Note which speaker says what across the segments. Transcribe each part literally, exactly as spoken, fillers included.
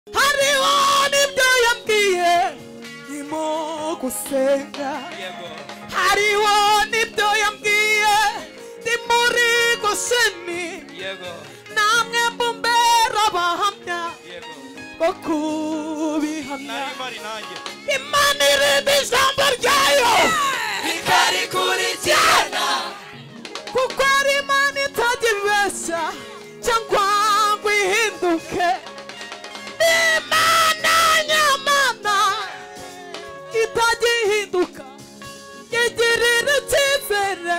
Speaker 1: hariho n'ibyo yambwiye ndimo gusenga hariho n'ibyo yambwiye ndi muri Gosheni namwe mumbera abahamya bo kubihamya Imana irinde ijambo ryayo ikarikurikirana kuko ari Imana itajya cyangwa ngo ihinduke Imana nyamana itajya ihinduka igirira icyizere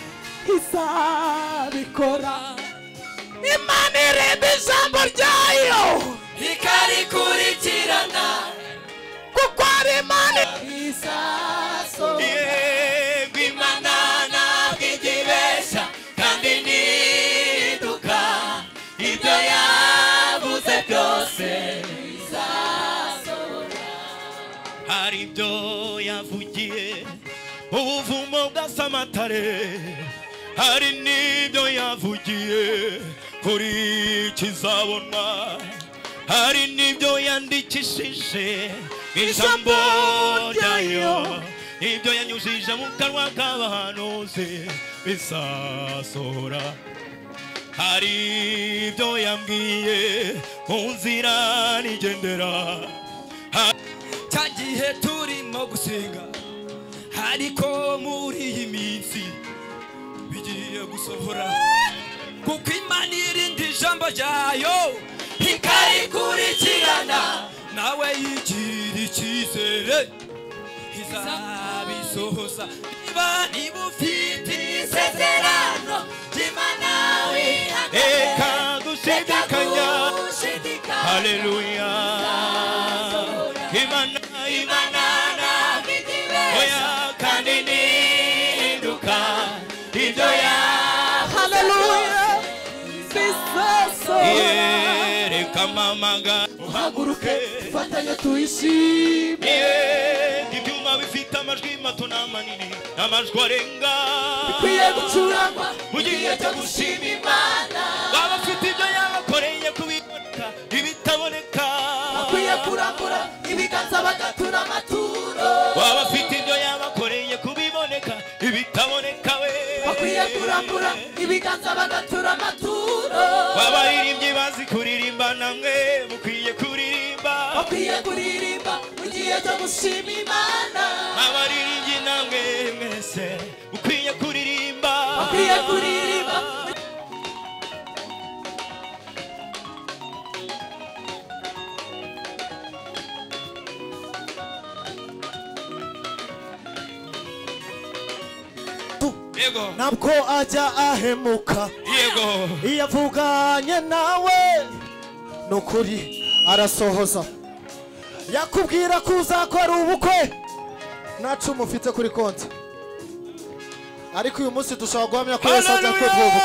Speaker 1: izabikora Imana irinde ijambo ryayo ikarikurikirana kuko ari Imana isasohora
Speaker 2: yego Imana ntabwo igibeshya kandi ntihinduka ibyo yavuze byose bizasohora hari ibyo yavugiye ubuvumo bwa Samatare hari n'ibyo yavugiye kuri Kizabonwa hari n'ibyo yandikishije ijambo ryayo ibyo yanyujije mu kanwa k'abahanuzi bizasohora hari ibyo yambwiye mu nzira nigendera cya gihe turimo gusenga ariko muri iyi minsi bigiye gusohora kuko Imana irinde ijambo ryayo ikarikurikirana nawe yigira icyizere izabisohoza niba niba ufite isezerano ry'Imana wihangane reka gushidikanya haleluya Imana Imana oya kandi nihinduka ibyo ya
Speaker 1: haleluya bizasohora
Speaker 2: reka mamaga
Speaker 1: uhaguruke fatanya tuyishime
Speaker 2: ibyuma bifite amajwi mato n'amanini n'amajwi arenga
Speaker 1: bikwiye gucurangwa
Speaker 2: mu gihe cyo gushima Imana waba ufite ibyo yabakoreye kubiboneka ibitaboneka
Speaker 1: bakwiye kurambura ibiganza bagatura amaturo
Speaker 2: waba ufite ibyo yabakoreye kubiboneka ibitaboneka we
Speaker 1: bakwiye kurambura ibiganza bagatura amaturo
Speaker 2: wabaririmbyi bazi kuririmba namwe mukwiye kuririmba
Speaker 1: bakwiye kuririmba mu gihe cyo gushima Imana
Speaker 2: abaririmbyi namwe mwese mukwiye kuririmba
Speaker 1: bakwiye kuririmba
Speaker 2: yego
Speaker 1: ntabwo ajya ahemuka
Speaker 2: yego
Speaker 1: iyo avuganye nawe nukuri arasohoza yakubwira ko uzakora ubukwe nta cumu ufite kuri konti ariko uyu munsi dushobora guhamya ko Yesu ajya kwevuga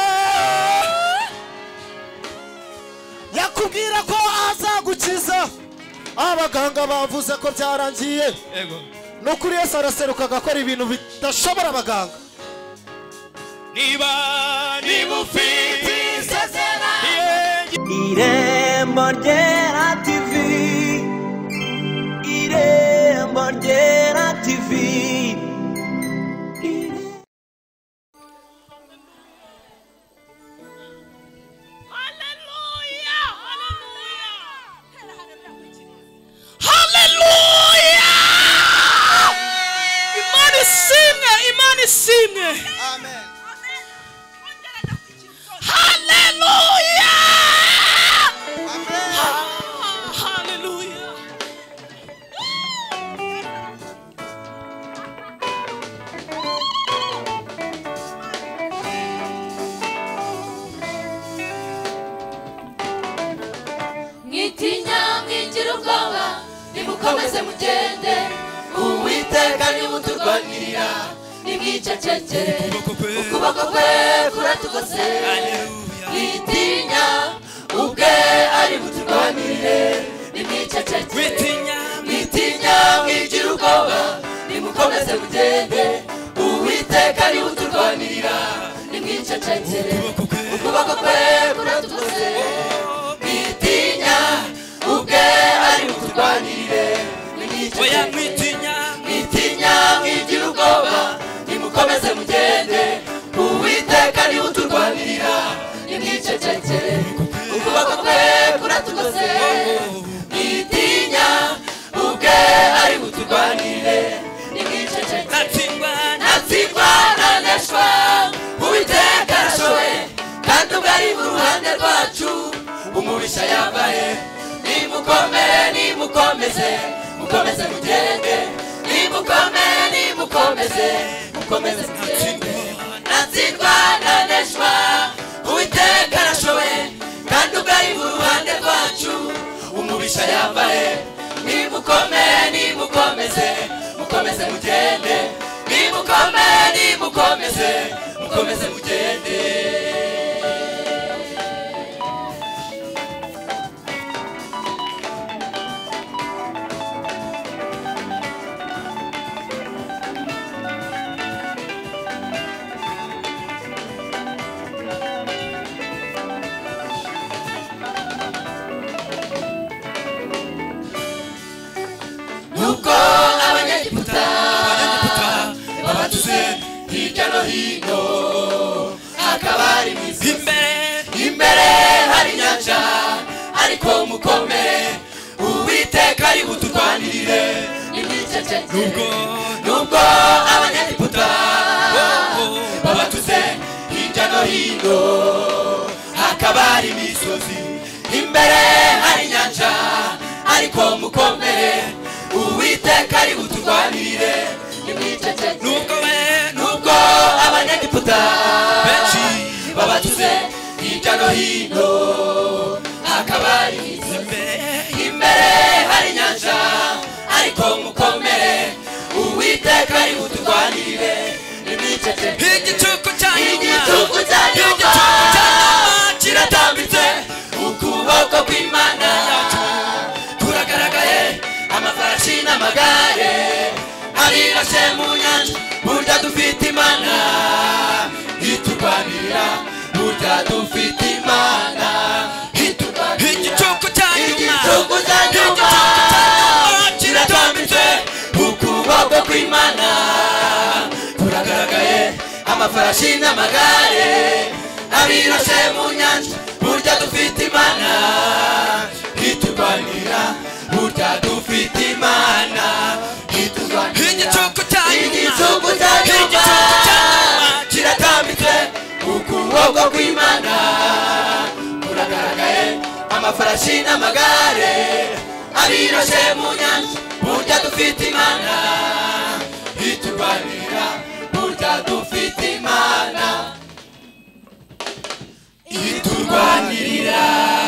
Speaker 1: yakubwira ko azagukiza abaganga bavuze ko byarangiye
Speaker 2: yego
Speaker 1: nukuri Yesu araseruka agakora ibintu bidashobora abaganga
Speaker 2: niba niba ufite isezerano
Speaker 3: Irembo Ryera T V Irembo Ryera T V
Speaker 1: Imana isimwe Imana isimwe
Speaker 2: amen
Speaker 1: haleluya haleluya
Speaker 4: mwitinya mwigira ubwoba nimukomeze mugende Uwiteka nimuturwanirira nimwicecekere ukuboko kwe kuratugose mwitinya ubwe ari buturwanirire nimwicecekere mwitinya mwigira ubwoba nimukomeze mugende Uwiteka nimuturwanirira nimwicecekere ukuboko kwe kuratugose mwitinya ubwe
Speaker 3: buturwanirire
Speaker 2: oya mwitinya
Speaker 3: mwitinya mwigira ubwoba nimukomeze mugende uwiteka niwe uturwanirira nimwicecekere ukuboko kwe kuratugose mwitinya ubwe ari buturwanirire nimwicecekere
Speaker 2: natsindwa
Speaker 3: natsindwa naneshwa uwiteka arashoboye kandi ubwo ari mu ruhande rwacu umubisha yambaye nimukomere nimukomeze mukomeze mugende nimukomere nimukomeze mukomeze mugende natsindwa naneshwa uwiteka arashoboye kandi ubwo ari mu ruhande rwacu umubisha yambaye nimukomere nimukomeze mukomeze mugende nimukomere nimukomeze mukomeze mugende nuko abanyegiputa babatuze hirya no hino hakaba hari imisozi
Speaker 2: imbere
Speaker 3: imbere hari inyanja ariko mukomere uwiteka ari buturwanirire
Speaker 2: nubwo
Speaker 3: nubwo abanyegiputa babatuze hirya no hino hakaba hari imisozi imbere hari inyanja ariko mukomere uwiteka ari buturwanirire
Speaker 2: nubwo we
Speaker 3: nubwo abanyegiputa
Speaker 2: benshi
Speaker 3: babatuze hirya no hino hakaba hari imisozi imbere hari inyanja ariko mukomere uwiteka ari buturwanirire nimwicecekere
Speaker 2: igicuku cya nyuma
Speaker 3: igitugu cya nyuma kiratambitse ukuboko kw'Imana yacu kuragaragaye amafarashi n'amagare abirashe mu nyanja burya dufite Imana iturwanirira burya dufite Imana iturwanirira
Speaker 2: igicuku cya nyuma
Speaker 3: igitugu cya nyuma kiratambitse ukuboko kw'Imana kuragaragaye amafarashi n'amagare abirashe mu nyanja burya dufite Imana iturwanirira burya dufite Imana iturwanirira
Speaker 2: igicuku cya nyuma
Speaker 3: igitugu cya nyuma kiratambitse ukuboko kw'Imana kuragaragaye amafarashi n'amagare abirashe mu nyanja burya dufite Imana iturwanirira burya dufite Imana iturwanirira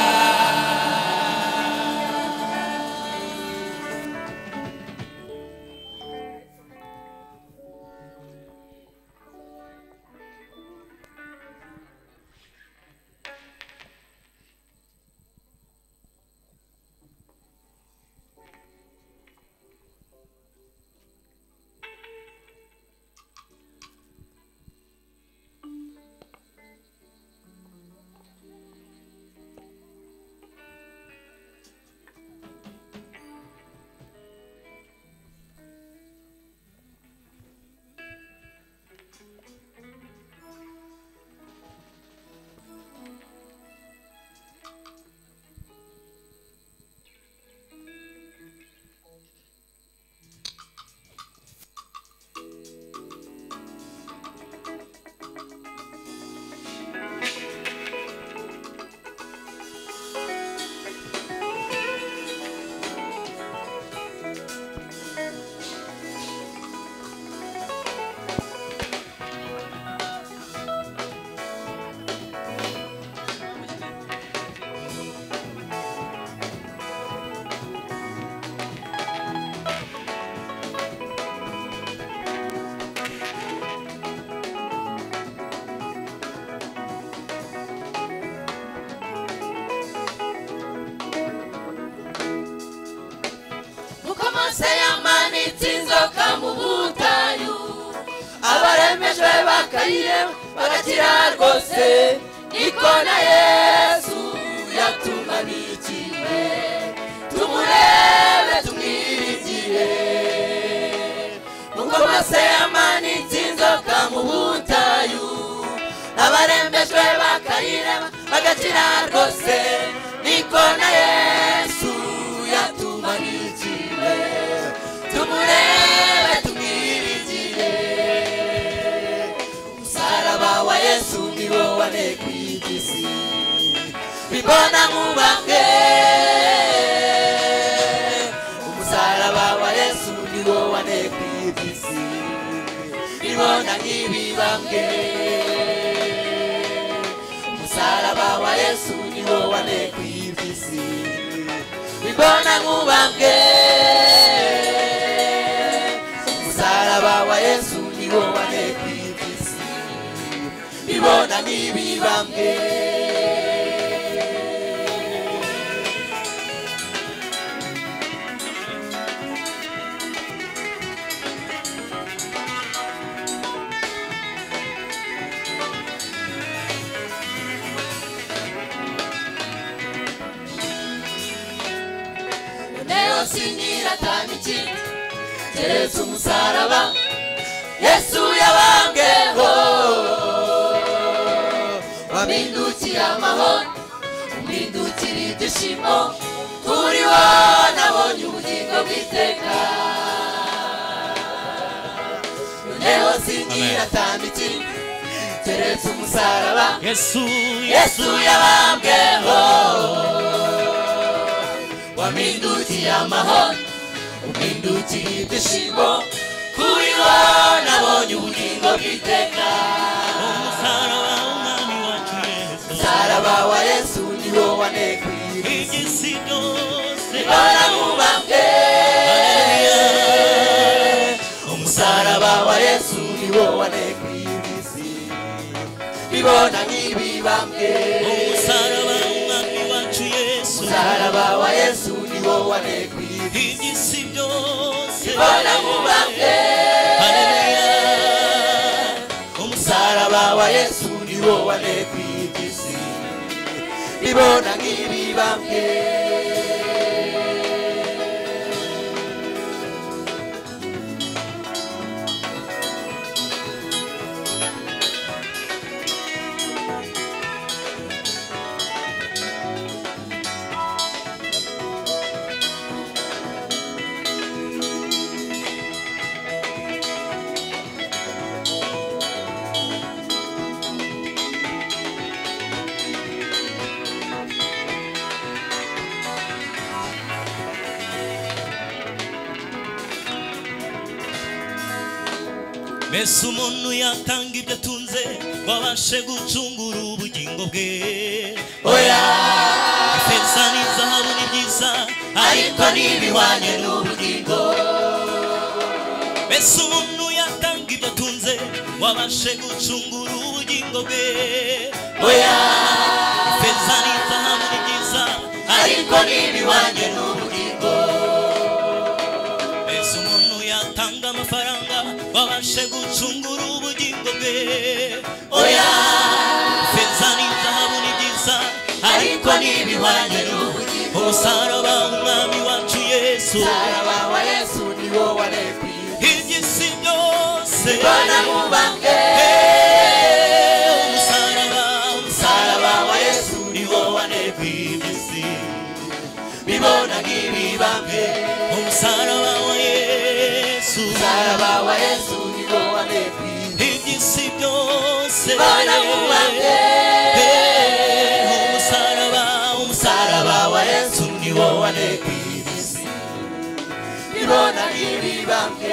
Speaker 4: Mose yamanitse inzoka mu butayu abaremejwe bakayireba bagakira rwose niko na Yesu yatumanikiwe tumurebe amase yamanitse inzoka mu butayu abarembejwe bakayireba bagakira rwose niko na Yesu yatumanikire tumurebe tumwiringire umusaraba wa Yesu niwo wanekuye isi bibona nk'ubambwe umusaraba wa Yesu niwo wanekuye isi bibona nk'ibibambwe umusaraba wa Yesu niwo wanekuye isi bibona nk'ubambwe umusaraba wa Yesu niwo wanekuye isi bibona nk'ibibambwe sinyira taniki keretse umusaraba Yesu yabambweho wabindukiye amahoro umpindukira ibyishimo kuri wo nabonye ubugingo bw'iteka noneho sinyira taniki keretse umusaraba
Speaker 2: Yesu
Speaker 4: Yesu yabambweho wabindukiye amahoro umpindukira ibyishimo kuri wo nabonye ubugingo bw'iteka
Speaker 2: umusaraba w'umwami wacu Yesu
Speaker 4: umusaraba wa Yesu niwo wanekuye
Speaker 2: isi byose
Speaker 4: bibona nk'ubambwe umusaraba wa Yesu niwo wanekuye isi bibona nk'ibibambwe
Speaker 2: umusaraba w'umwami wacu Yesu
Speaker 4: umusaraba wa Yesu niwo wanekuye
Speaker 2: isi byose
Speaker 4: bibona nk'ubambwe umusaraba wa Yesu niwo wanekuye isi bibona nk'ibibambwe
Speaker 2: mbese umuntu yatanga ibyo atunze wabashe gucungura ubugingo bwe
Speaker 4: oya
Speaker 2: ifeza n'izahabu ni byiza
Speaker 4: ariko ntibihwanye n'ubugingo
Speaker 2: mbese umuntu yatanga ibyo atunze wabashe gucungura ubugingo bwe
Speaker 4: oya
Speaker 2: ifeza n'izahabu ni byiza
Speaker 4: ariko ntibihwanye n'ubugingo
Speaker 2: mbese umuntu yatanga amafaranga wabashe gucungura ubugingo bwe
Speaker 4: oya
Speaker 2: ifeza n'izahabu ni byiza
Speaker 4: ariko ntibihwanye n'ubugingo
Speaker 2: umusaraba w'umwami wacu Yesu
Speaker 4: umusaraba wa Yesu niwo wanekuye
Speaker 2: iby'isi byose
Speaker 4: bibona nk'ubambwe
Speaker 2: umusaraba
Speaker 4: umusaraba wa Yesu niwo
Speaker 2: wanekuye iby'isi
Speaker 4: bibona nk'ibibambwe
Speaker 2: umusaraba wa Yesu
Speaker 4: umusaraba wa Yesu niwo wanekuye
Speaker 2: iby'isi byose
Speaker 4: bibona nk'ubambwe
Speaker 2: umusaraba
Speaker 4: umusaraba wa Yesu niwo wanekuye isi bibona nk'ibibambwe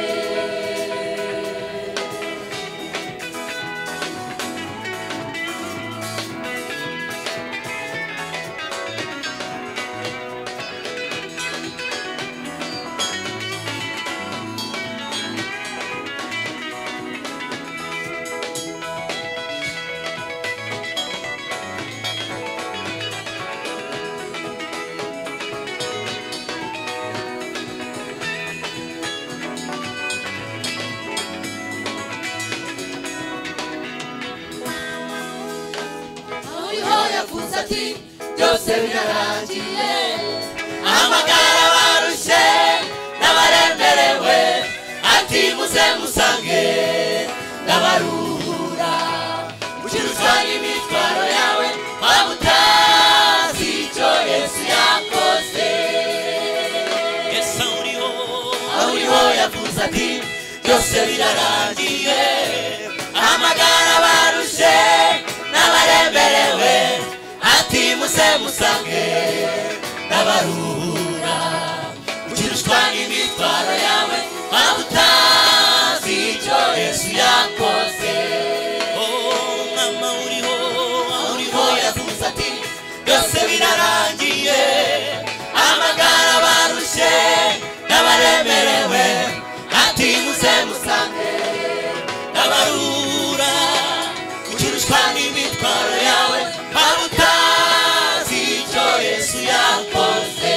Speaker 4: ati byose birarangiye ahamagara abarushye n'abaremerewe ati
Speaker 3: muze musange ndabaruhura ukirusha n'imitwaro yawe waba utazi icyo Yesu yakoze
Speaker 2: Yesu uriho
Speaker 3: aho uriho yavuze ati byose birarangiye ahamagara abarushe n'abaremerewe ati muze musange ndabaruhura ukirusha n'imitwaro yawe waba utazi icyo Yesu yakoze
Speaker 2: mama uriho
Speaker 3: uriho yavuze ati byose birarangiye amagara barushe n'abaremerewe ati muze musange ndabaruhura ukirusha n'imitwaro yawe waba utazi icyo Yesu yakoze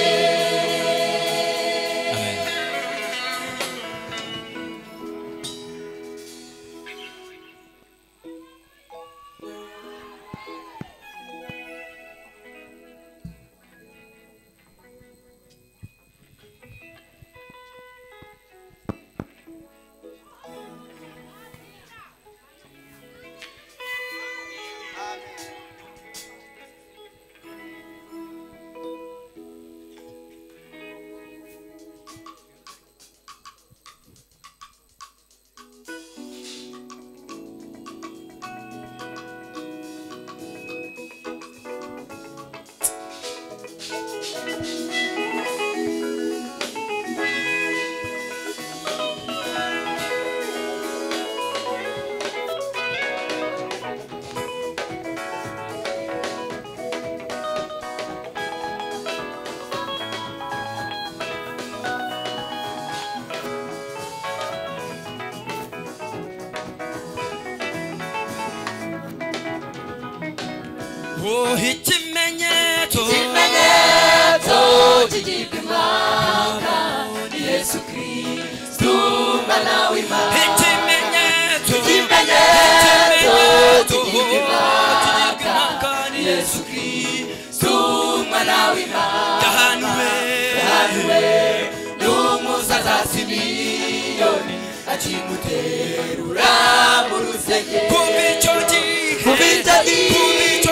Speaker 2: Oh, ikimenyetso
Speaker 3: ikimenyetso cy'igipimaka ni Yesu Kristo umwana w'Imana
Speaker 2: ikimenyetso
Speaker 3: ikimenyetso cy'igipimaka ni Yesu Kristo umwana w'Imana
Speaker 2: yahanuwe
Speaker 3: yahanuwe n'umusaza Simiyoni akimuterura mu rusengero
Speaker 2: kuva icyo gihe
Speaker 3: kuva icyo gihe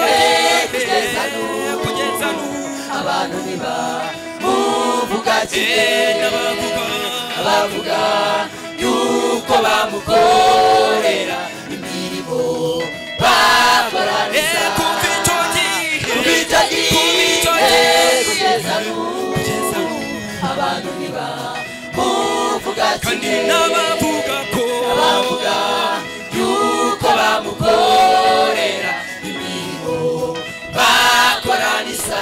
Speaker 2: kugeza n'ubu
Speaker 3: abantu ntibamuvuga kimwe abavuga yuko bamukorera imirimo bakoraniza
Speaker 2: kuva icyo gihe
Speaker 3: kuva icyo gihe kugeza n'ubu abantu ntibamuvuga
Speaker 2: kandi
Speaker 3: kimwe
Speaker 2: n'abavuga ko
Speaker 3: abavuga yuko bamukorera imirimo bakoraniza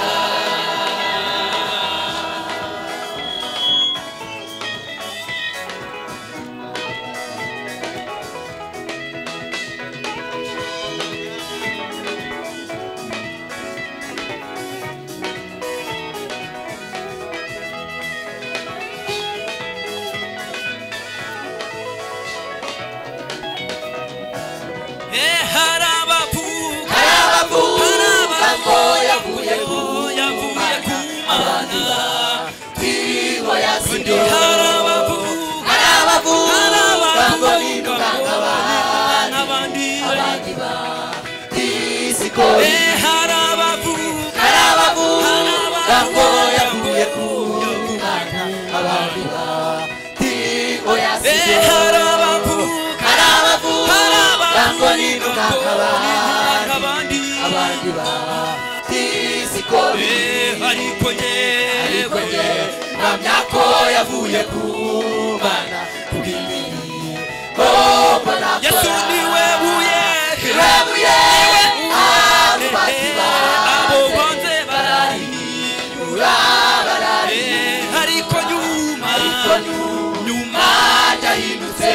Speaker 2: harabavuga
Speaker 3: harabavuga ko yavuye ku
Speaker 2: yavuye ku
Speaker 3: abandi batiriwe yasigaye
Speaker 2: harabavuga
Speaker 3: harabavuga ngo ninuka
Speaker 2: n'abandi
Speaker 3: abandi batisikoye
Speaker 2: harabavuga
Speaker 3: harabavuga ngo yavuye ku mwana abandi batiriwe yasigaye
Speaker 2: harabavuga
Speaker 3: harabavuga ngo ninuka
Speaker 2: n'abandi
Speaker 3: abandi batisikoye
Speaker 2: ariko
Speaker 3: ariko
Speaker 2: yewe
Speaker 3: ye mpamya ko yavuye ku Mana kubw'imirimo mbona
Speaker 2: Yesu
Speaker 3: akora
Speaker 2: niwe buye
Speaker 3: niwe buye abubatsi
Speaker 2: abo
Speaker 3: banze
Speaker 2: banze
Speaker 3: barahinyura barahinyura
Speaker 2: ariko nyuma
Speaker 3: ariko nyuma ryahindutse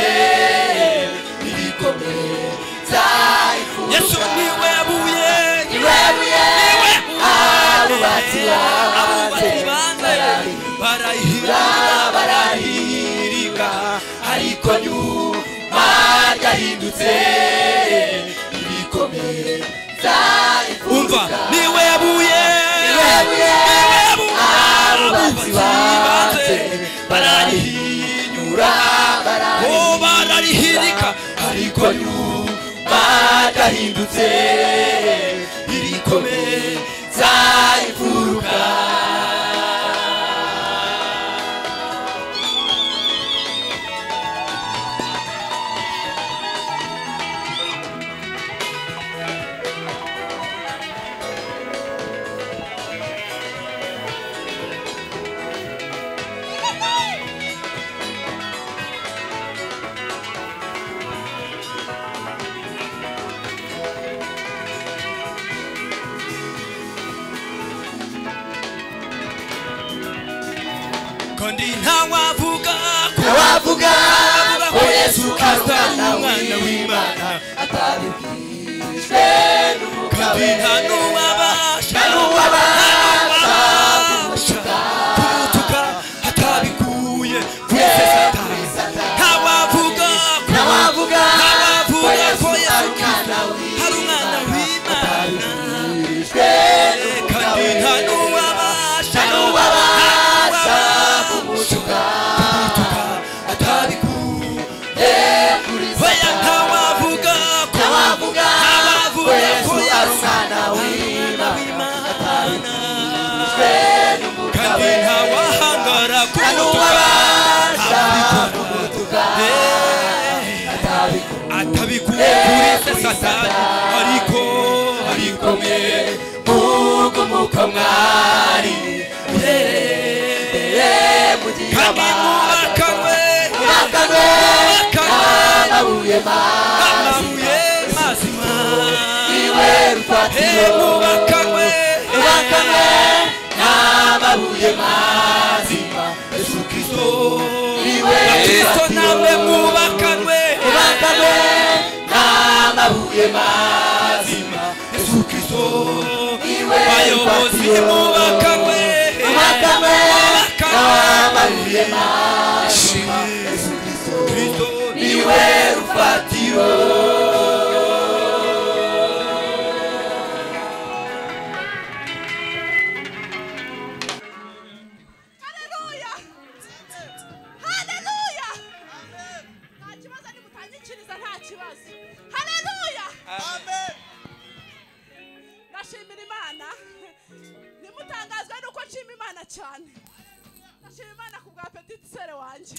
Speaker 3: ibikomeza
Speaker 2: Yesu
Speaker 3: ifuza
Speaker 2: niwe buye
Speaker 3: niwe buye abubatsi banze
Speaker 2: banze barahira
Speaker 3: barahirika ariko nyuma ryahindutse ibikomeza
Speaker 2: umva
Speaker 3: ifuza
Speaker 2: niwe buye
Speaker 3: niwe buye
Speaker 2: abubatsi banze
Speaker 3: barahinyura
Speaker 2: oh
Speaker 3: barahirika ariko nyuma ndahindutse irikomeza imfuruka
Speaker 2: kandi ntawavuga
Speaker 3: ntawavuga ko Yesu ari
Speaker 2: umwana
Speaker 3: umwana
Speaker 2: w'Imana
Speaker 3: atabibwirijwe n'umwuka
Speaker 2: kandi
Speaker 3: we
Speaker 2: nta n'uwabasha
Speaker 3: nta n'uwabasha
Speaker 2: kumutuka atabikuye kuri se Satani ntawavuga
Speaker 3: ntawavuga ko
Speaker 2: ko
Speaker 3: Yesu
Speaker 2: Yesu
Speaker 3: ari umwana
Speaker 2: ari umwana w'Imana
Speaker 3: atabibwirijwe
Speaker 2: kandi nta n'uwabasha
Speaker 3: nta n'uwabasha kumutuka
Speaker 2: atabikuye
Speaker 3: kuri
Speaker 2: oya ntawavuga ko
Speaker 3: ntawavuga ko Yesu ari umwana
Speaker 2: w'Imana
Speaker 3: w'Imana atabibwirijwe n'umwuka
Speaker 2: kandi
Speaker 3: we
Speaker 2: ntawahangara
Speaker 3: nta n'uwabasha kumutuka
Speaker 2: atabikuye kuri se Satani ariko ariko mwe
Speaker 3: Mungu muko mwari uhereye mu
Speaker 2: kandi mubakanwe
Speaker 3: mubakanwe n'amabuye mazi
Speaker 2: amabuye mazima
Speaker 3: iwe
Speaker 2: he
Speaker 3: rufatiro
Speaker 2: mubakanwe
Speaker 3: mubakanwe n'amabuye mazima Yesu Kristo iwe
Speaker 2: Kristo namwe mubakanwe
Speaker 3: mubakanwe n'amabuye mazima Yesu Kristo iwe
Speaker 2: bayobozi mubakanwe
Speaker 3: mubakanwe n'amabuye
Speaker 2: mubakanwe
Speaker 3: mazima Yesu Kristo
Speaker 2: Kristo
Speaker 3: iwe rufatiro
Speaker 5: Haleluya! Haleluya! Nta kibazo nimutanyikiriza nta kibazo. Haleluya! Ndashimira Imana. Nimutangazwe nuko nshima Imana cyane. Ndashimira Imana ku bwa petit sere wanjye.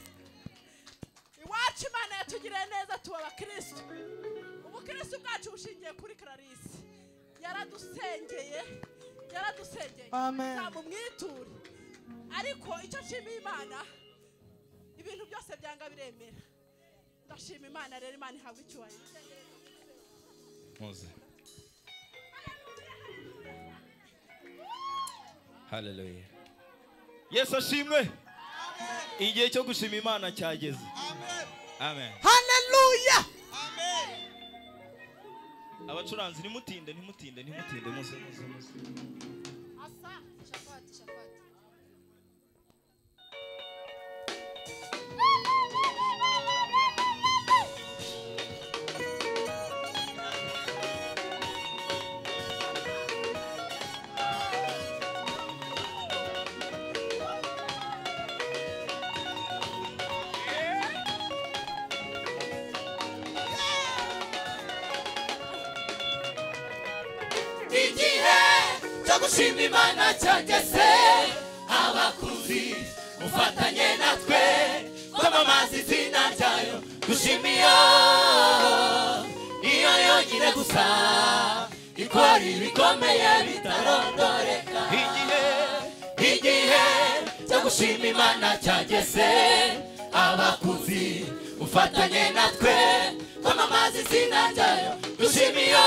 Speaker 5: Iwacu Imana yatugiriye neza tuba abakristo. Ubukristo bwacu bushingiye kuri Clarisse. Yaradusengeye. Yaradusengeye.
Speaker 1: Amen.
Speaker 5: Namumwiture. Ariko icyo nshimiye Imana ibintu byose byanga biremera. Ndashima Imana rero Imana ihabwa icyubahiro.
Speaker 2: Muze. Hallelujah. Yesu ashimwe. Igihe cyo gushima Imana cyageze. Amen.
Speaker 1: Haleluya.
Speaker 2: Abacuranzi ntimutinde ntimutinde ntimutinde muze muze muze.
Speaker 5: Asa shafati shafati.
Speaker 3: igihe cyo gushima Imana cyageze abakuzi mufatanye natwe kwamamaza izina ryayo dushima iyo iyo yonyine gusa ikora ibikomeye bitarondoreka
Speaker 2: Igihe
Speaker 3: igihe cyo gushima Imana cyageze abakuzi mufatanye natwe kwamamaza izina ryayo dushima iyo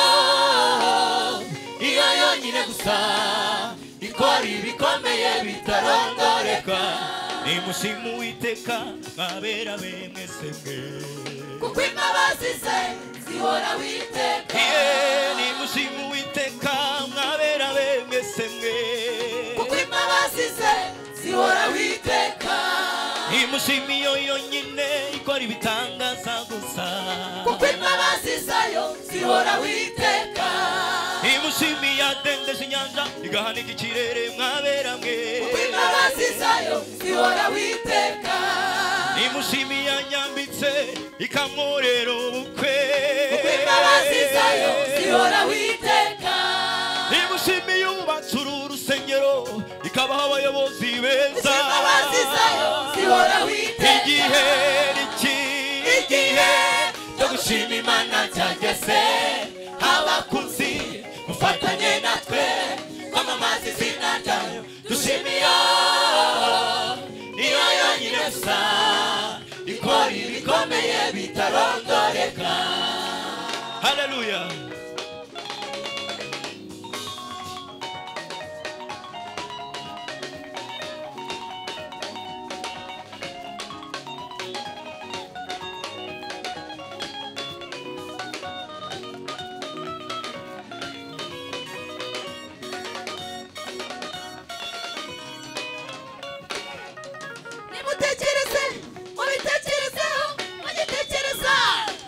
Speaker 3: iyo yonyine gusa ikora ibikomeye bitarondoreka
Speaker 2: nimushima Uwiteka mwabera be mwese mwe.
Speaker 3: kuko imbabazi ze zihora witeka
Speaker 2: Iye nimushima Uwiteka mwabera be mwese mwe.
Speaker 3: kuko imbabazi ze zihora witeka
Speaker 2: nimushima iyo yonyine ikora ibitangaza gusa.
Speaker 3: kuko imbabazi zayo zihora witeka
Speaker 2: nimushima iyadendeje inyanja igahanika ikirere mwabera mwe.
Speaker 3: kuko imbabazi zayo zihora witeka
Speaker 2: nimushima iyanyambitse ikamworera ubu
Speaker 3: imbabazi zayo zihoraho iteka
Speaker 2: igihe iki
Speaker 3: igihe cyo gushima imana cyageze abakuzi mufatanye natwe kwamamaza izina ryayo dushimiye niyo yonyine gusa ikora ibikomeye bitarondoreka.
Speaker 2: haleluya.
Speaker 3: Nimutekereze mubitekerezeho mugitekereza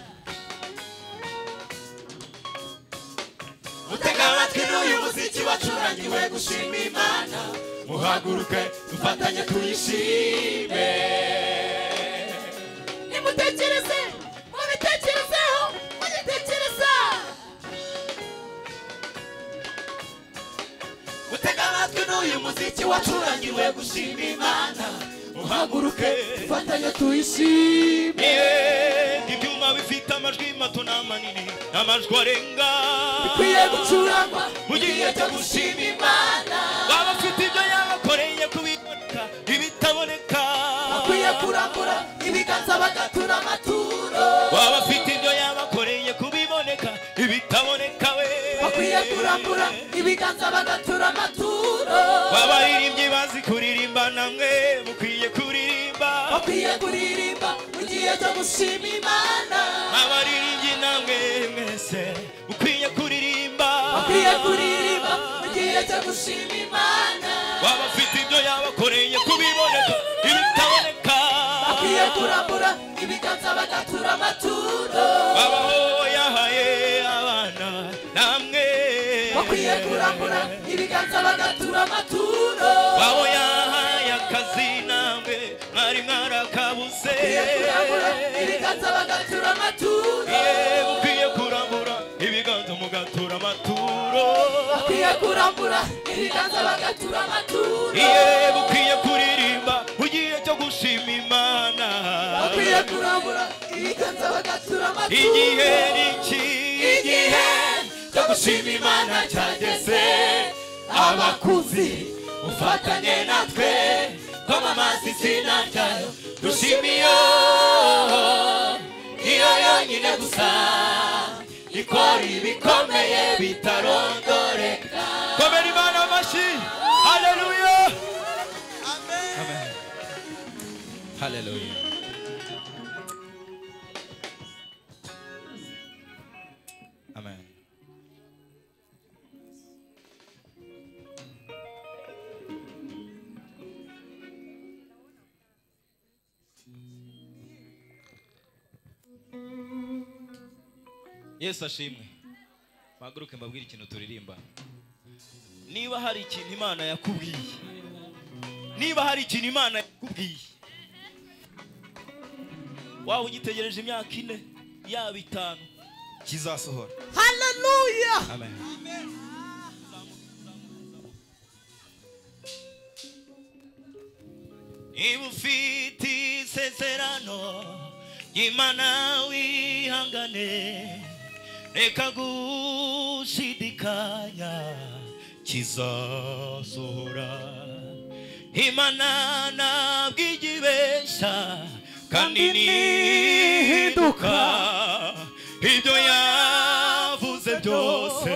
Speaker 3: mutega amatwi n'uyu muziki wacurangiwe gushima imana muhaguruke dufatanye tuyishime. Nimutekereze mubitekerezeho mugitekereza mutega amatwi n'uyu muziki wacurangiwe gushima imana muhaguruke dufatanye tuyishime.
Speaker 2: ibyuma bifite amajwi mato n'amanini n'amajwi arenga
Speaker 3: bikwiye gucurangwa mu gihe cyo gushima imana.
Speaker 2: baba bafite ibyo yabakoreye kubiboneka ibitaboneka
Speaker 3: bakwiye kurambura ibiganza bagatura amaturo.
Speaker 2: baba bafite ibyo yabakoreye kubiboneka ibitaboneka we
Speaker 3: bakwiye kurambura ibiganza bagatura amaturo.
Speaker 2: abaririmbyi bazi kuririmba namwe mukwiye kuririmba
Speaker 3: bakwiye kuririmba mu gihe cyo gushima imana.
Speaker 2: abaririmbyi namwe mwese mukwiye kuririmba
Speaker 3: bakwiye kuririmba mu gihe cyo gushima imana.
Speaker 2: baba bafite ibyo yabakoreye kubiboneka ibitaboneka
Speaker 3: bakwiye kurambura ibiganza bagatura amaturo.
Speaker 2: babaho yahaye abana namwe
Speaker 3: bakwiye kurambura ibiganza bagatura amaturo.
Speaker 2: babo yahaye akazi namwe mwari mwarakabuze
Speaker 3: bakwiye kurambura ibiganza bagatura amaturo.
Speaker 2: Ye, mukwiye kurambura ibiganza mugatura amaturo
Speaker 3: bakwiye kurambura ibiganza bagatura amaturo.
Speaker 2: Ye, mukwiye kuririmba mu gihe cyo gushima imana
Speaker 3: bakwiye kurambura ibiganza bagatura amaturo.
Speaker 2: igihe niki
Speaker 3: igihe cyo gushima imana cyageze abakuzi ufatanye natwe kwamamaza izina ryayo dushimiye iyo yonyine gusa ikora ibikomeye bitarondoreka.
Speaker 2: komera imana amashyi. haleluya. amen. haleluya. amen. Yesu ashimwe. Maguruke mbabwire ikintu turirimba. Niba hari ikintu Imana yakubwiye, niba hari ikintu Imana yakubwiye, waba ugitegereje imyaka ine yaba itanu kizasohora.
Speaker 5: Hallelujah.
Speaker 2: Amen. Niba ufite isezerano Imana wihangane reka gushidikanya kizasohora. Imana ntabwo igibesha kandi ntihinduka, ibyo yavuze byose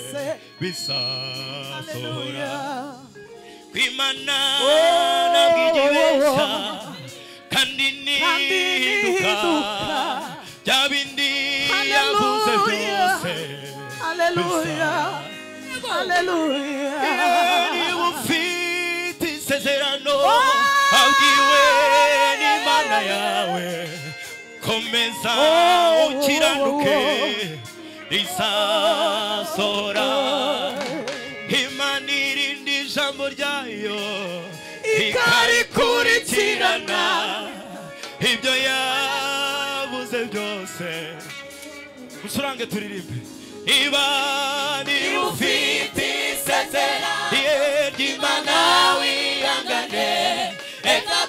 Speaker 2: bizasohora. Imana ntabwo igibesha kandi ntihinduka, bya bindi yavuze byose bizasohora. Niba ufite isezerano abwiwe n'Imana yawe, komeza ukiranuke rizasohora. Imana irinde ijambo ryayo ikarikurikirana, ibyo yavuze byose. Musurange turirimbe. Niba niba ufite isezerano ry'Imana wihangane reka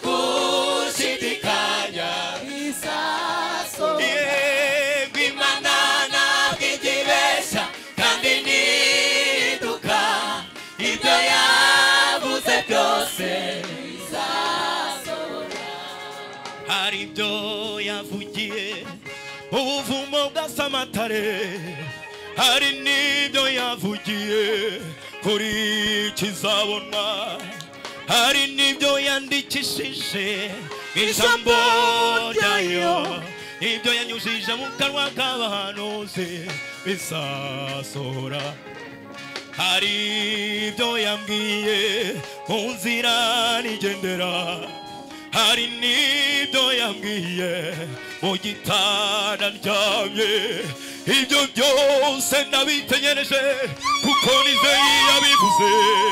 Speaker 2: hari ibyo yavugiye ubuvumo bwa Samatare, hari n'ibyo yavugiye kuri Kizabonwa, hari n'ibyo yandikishije ijambo ryayo, ibyo yanyujije mu kanwa k'abahanuzi bizasohora. Hari ibyo yambwiye mu nzira nigendera, hari n'ibyo yambwiye mu gitanda ndyamye. Ibyo byose nabitegereje kuko nizeye yabivuze,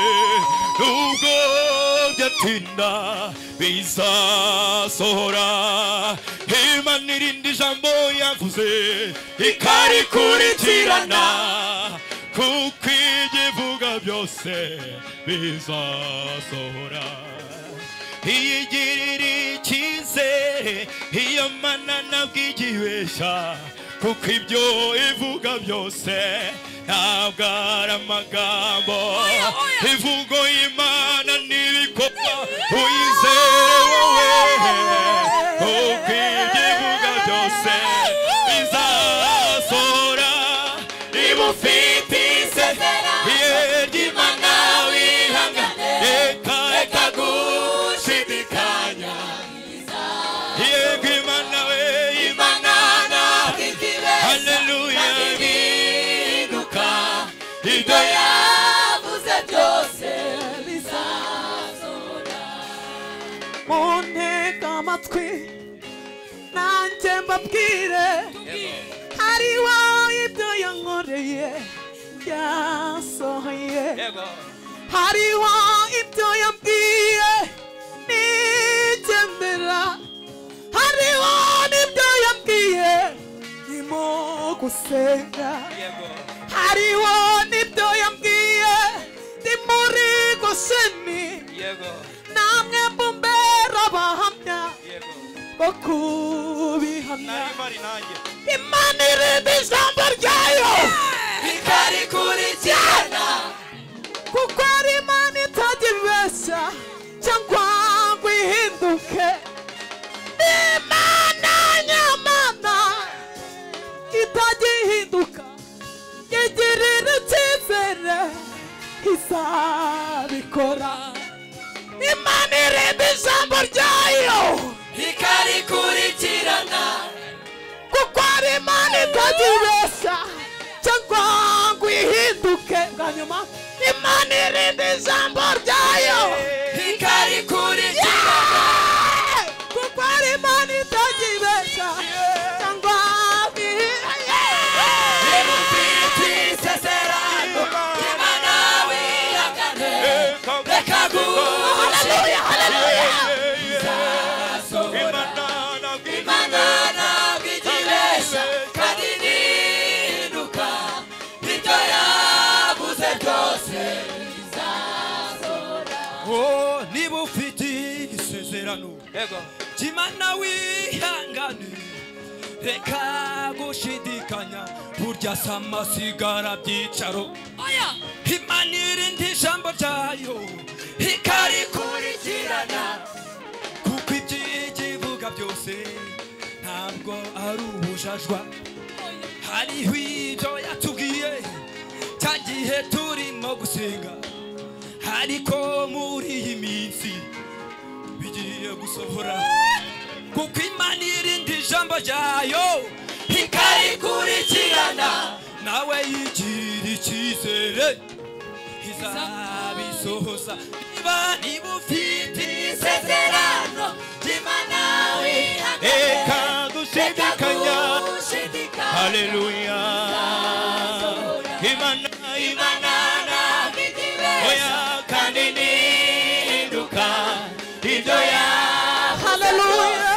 Speaker 2: nubwo byatinda bizasohora. Imana irindi jambo yavuze ikarikurikirana, kuko igivuga byose bizasohora. Iyigirira icyizere iyo Mana ntabwo igibeshya, kuko ibyo ivuga byose ntabwo ari amagambo. Ivugo y'Imana n'ibikorwa uyizere wowe, kuko ibyo ivuga byose bizasohora. Niba ufite isezerano ry'Imana wihangane, reka gushidikanya. Yego Imana we, Imana haleluya bihinduka, ibyo yavuze byose bizasohora.
Speaker 1: Muntega amatwi nanjye mbabwire, hariho ibyo yankoreye byasohoye, hariho ibyo yambwiye nigendera, hariho n'ibyo yambwiye ndimo gusenga, hariho n'ibyo yambwiye ndi muri Gosheni, namwe mumbera abahamya bo kubihamya. Imana irinde ijambo ryayo
Speaker 3: ikarikurikirana,
Speaker 1: kuko ari Imana itajya ibeshya cyangwa ngo ihinduke. Imana nyamana itajya ihinduka, igirira icyizere izabikora. Imana irinde ijambo ryayo
Speaker 3: ikarikurikirana,
Speaker 1: kuko ari Imana itajya ibeshya cyangwa ngo ihinduke. Bwa nyuma, Imana irinde ijambo ryayo
Speaker 3: ikarikurikirana,
Speaker 1: kuko ari Imana itajya ibeshya cyangwa ngo ihinduke.
Speaker 3: niba ufite isezerano ry'Imana wihangane, reka gushidikanya. Imana ntabwo igibeshya kandi ntihinduka, ibyo yavuze byose bizasohora.
Speaker 4: Oh, niba ufite isezerano ry'Imana wihangane, reka gushidikanya, burya si amasigara byicaro. Imana irinde ijambo ryayo
Speaker 3: ikarikurikirana,
Speaker 4: kuko ibyivuga byose ntabwo ari ubujajwa. Hariho ibyo yatubwiye cya gihe turimo gusenga, ariko muri iyi minsi bigiye gusohora, kuko Imana irinde ijambo ryayo
Speaker 3: ikarikurikirana,
Speaker 4: nawe yigira icyizere izabisohoza. Niba niba ufite
Speaker 3: isezerano ry'Imana wihangane,
Speaker 2: Reka
Speaker 3: reka
Speaker 2: gushidikanya,
Speaker 3: gushidikanya.
Speaker 2: haleluya. Imana, Imana
Speaker 3: ntabwo igibeshya
Speaker 2: oya kandi ntihinduka, ibyo yavuze
Speaker 1: Haleluya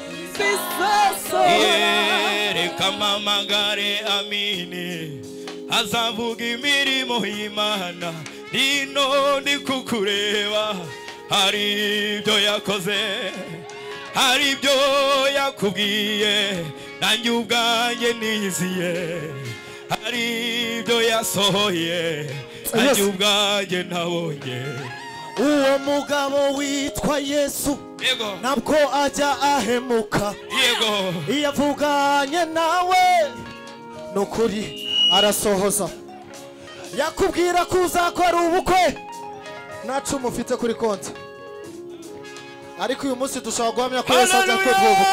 Speaker 1: bizasohora.
Speaker 2: reka mpamagare Amini, azavuga imirimo y'Imana. Nino ndi kukureba, hari ibyo yakoze, hari ibyo yakubwiye, nanjye ubwanjye niyiziye. Hari ibyo yasohoye, nanjye ubwanjye nabonye.
Speaker 1: Uwo mugabo witwa Yesu
Speaker 4: yego
Speaker 1: ntabwo ajya ahemuka
Speaker 4: yego
Speaker 1: iyo avuganye nawe ni ukuri arasohoza yakubwira ko uzakora ubukwe nta cumu ufite kuri konti ariko uyu munsi dushobora guhamya ko Yesu ajya kuduha ubukwe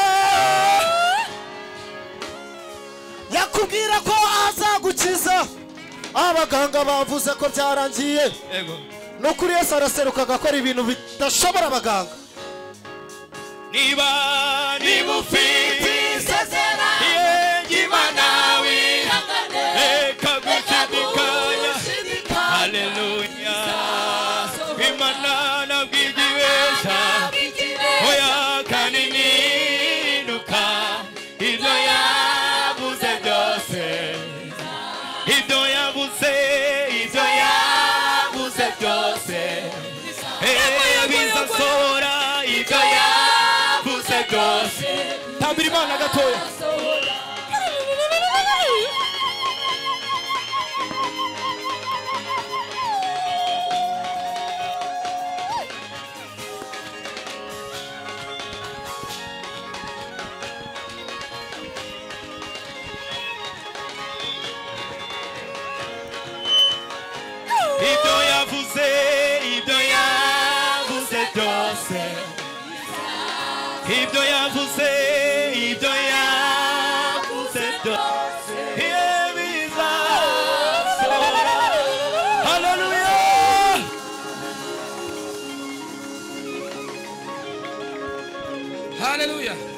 Speaker 1: yakubwira ko azagukiza abaganga bavuze ko byarangiye
Speaker 4: yego
Speaker 1: ni ukuri Yesu araseruka agakora ibintu bidashobora abaganga
Speaker 2: niba niba ufite
Speaker 3: isezerano
Speaker 2: Imana
Speaker 3: wihangane
Speaker 2: reka gushidikanya haleluya Imana nabwigibesha oya kandi ninuka ibyo yabuze byose ibyo yabuze ibyo yabuze byose bizasohora ibyo yabuze byose tambira Imana gatoya ibyo yavuze ibyo yavuze byose ibyo yavuze ibyo yavuze byose bizasohora haleluya
Speaker 4: haleluya